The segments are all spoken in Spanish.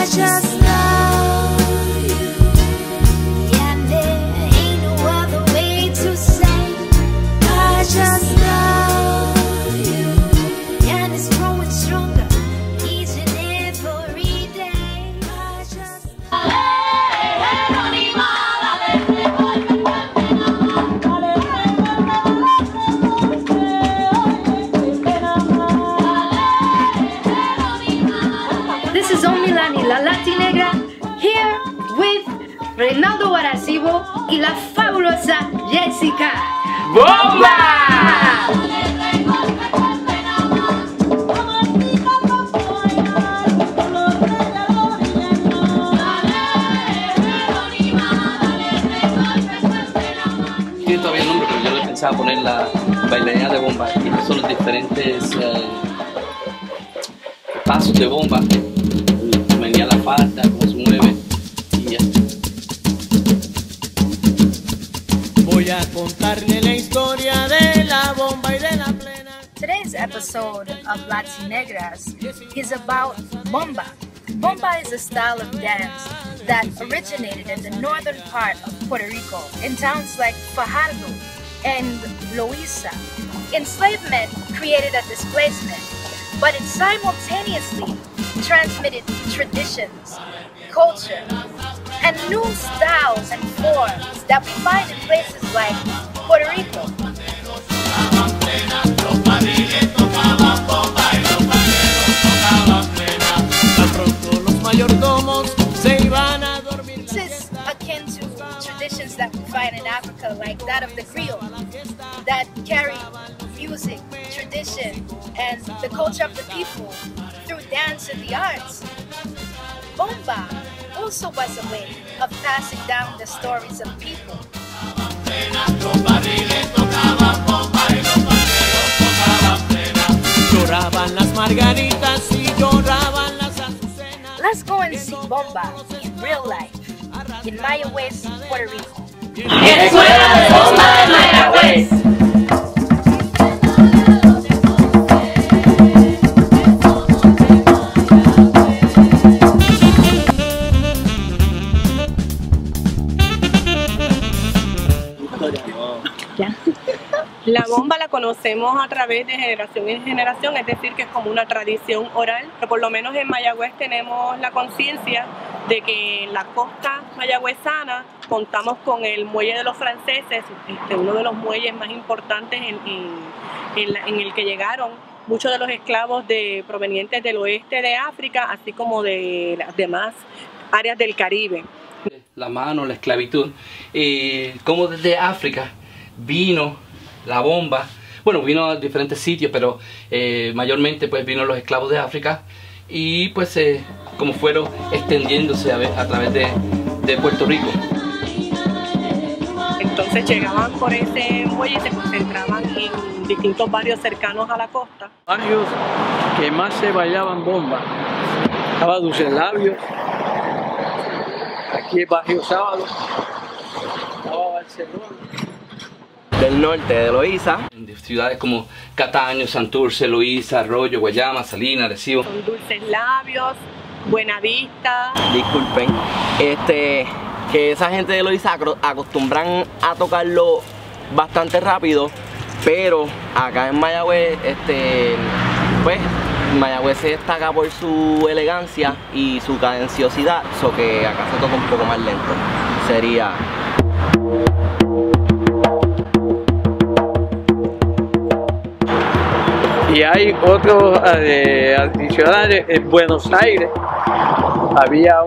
just love you, and there ain't no other way to say I just love you, and it's growing stronger each and every day. I just This is Omilani, la Latinegra, here with Reinaldo Arecibo y la fabulosa Jessica. ¡Bomba! Tiene todavía el nombre, pero yo le pensaba poner la bailarina de bomba. Y estos son los diferentes pasos de bomba. Venía la falda, cómo se mueve y ya. Voy a contarle la historia de la bomba y de la plena. Today's episode of Latinegras is about bomba. Bomba is a style of dance that originated in the northern part of Puerto Rico in towns like Fajardo and Loíza. Enslavement created a displacement, but it simultaneously transmitted traditions, culture, and new styles and forms that we find in places like Puerto Rico. Tan pronto los mayordomos se iban a dormir. This is akin to traditions that we find in Africa, like that of the griot, that carry music, tradition, and the culture of the people through dance and the arts. Bomba also was a way of passing down the stories of people. Lloraban las margaritas y lloraban las azucenas. Let's go and see bomba in real life in Mayagüez, Puerto Rico. ¡Escuela de bomba de Mayagüez! La bomba la conocemos a través de generación en generación, es decir, que es como una tradición oral, pero por lo menos en Mayagüez tenemos la conciencia de que en la costa mayagüezana contamos con el muelle de los franceses, uno de los muelles más importantes en el que llegaron muchos de los esclavos provenientes del oeste de África, así como de las demás áreas del Caribe. La mano, la esclavitud, como desde África vino la bomba. Bueno, vino a diferentes sitios, pero mayormente pues vino los esclavos de África y pues como fueron extendiéndose a través de Puerto Rico. Entonces llegaban por ese muelle y se concentraban en distintos barrios cercanos a la costa. Barrios que más se bailaban bomba. Estaba Dulce Labios, aquí el barrio Sábado, estaba Barcelona. Del norte de Loíza. En ciudades como Cataño, Santurce, Loíza, Arroyo, Guayama, Salinas, Arecibo. Son Dulces Labios, Buenavista. Disculpen, que esa gente de Loíza acostumbran a tocarlo bastante rápido, pero acá en Mayagüez, pues Mayagüez se destaca por su elegancia y su cadenciosidad, so que acá se toca un poco más lento. Sería... Y hay otros adicionales. En Buenos Aires había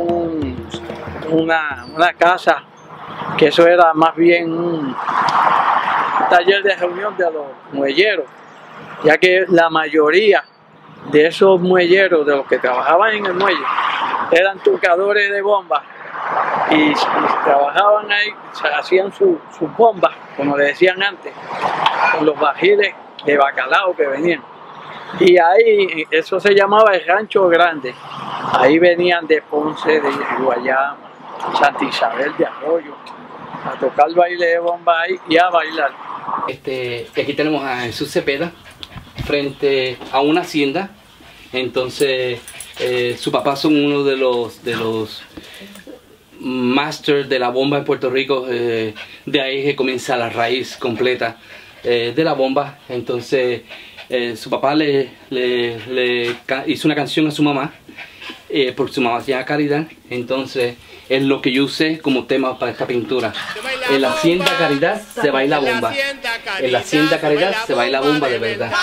una casa que eso era más bien un taller de reunión de los muelleros, ya que la mayoría de esos muelleros, de los que trabajaban en el muelle, eran tocadores de bombas y trabajaban ahí, hacían sus bombas, como le decían antes, con los bajiles de bacalao que venían. Y ahí, eso se llamaba el Rancho Grande. Ahí venían de Ponce, de Guayama, Santa Isabel de Arroyo, a tocar baile de bomba ahí y a bailar. Aquí tenemos a Jesús Cepeda frente a una hacienda. Entonces Su papá son uno de los masters de la bomba en Puerto Rico. De ahí que comienza la raíz completa de la bomba. Entonces su papá le hizo una canción a su mamá, porque su mamá hacía Caridad. Entonces es lo que yo usé como tema para esta pintura. En la Hacienda Caridad se baila bomba. En la Hacienda Caridad se baila bomba de verdad.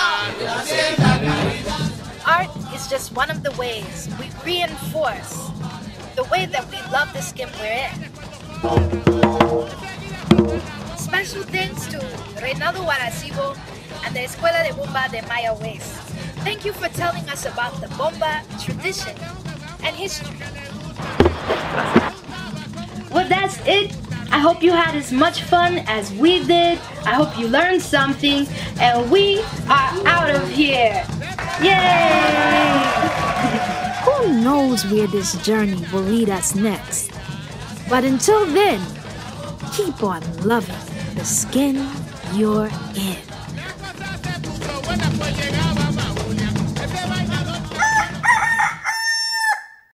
Art is just one of the ways we reinforce the way that we love the skin we're in. Special thanks to Reynaldo Arecibo and the Escuela de Bomba de Mayagüez. Thank you for telling us about the bomba tradition and history. Well, that's it. I hope you had as much fun as we did. I hope you learned something, and we are out of here. Yay! Who knows where this journey will lead us next? But until then, keep on loving the skin you're in.